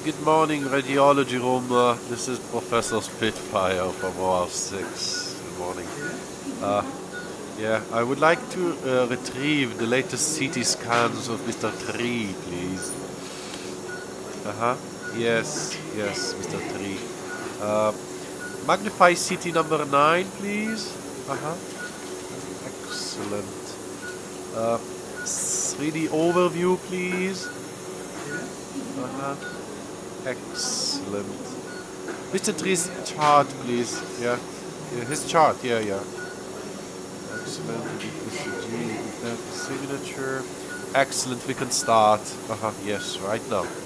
Good morning, radiology room. This is Professor Spitfire from OR 6. Good morning. Yeah, I would like to retrieve the latest CT scans of Mr. Tree, please. Yes, Mr. Tree. Magnify CT number 9, please. Excellent. 3D overview, please. Excellent. Mr. Tree's chart, please. Yeah, his chart. Yeah. Excellent. ECG, that signature. Excellent. We can start. Yes, right now.